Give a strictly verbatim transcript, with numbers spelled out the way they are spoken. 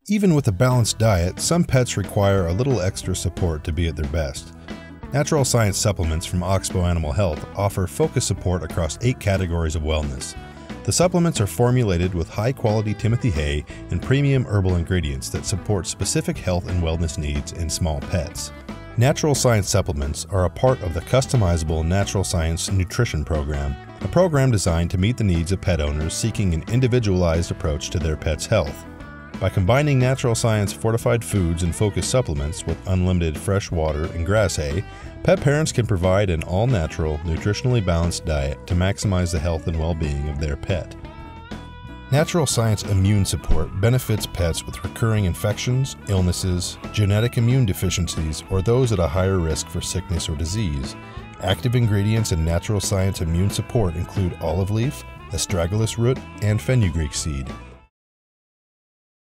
Even with a balanced diet, some pets require a little extra support to be at their best. Natural Science supplements from Oxbow Animal Health offer focused support across eight categories of wellness. The supplements are formulated with high-quality Timothy hay and premium herbal ingredients that support specific health and wellness needs in small pets. Natural Science supplements are a part of the customizable Natural Science Nutrition Program, a program designed to meet the needs of pet owners seeking an individualized approach to their pet's health. By combining Natural Science fortified foods and focused supplements with unlimited fresh water and grass hay, pet parents can provide an all-natural, nutritionally balanced diet to maximize the health and well-being of their pet. Natural Science Immune Support benefits pets with recurring infections, illnesses, genetic immune deficiencies, or those at a higher risk for sickness or disease. Active ingredients in Natural Science Immune Support include olive leaf, astragalus root, and fenugreek seed.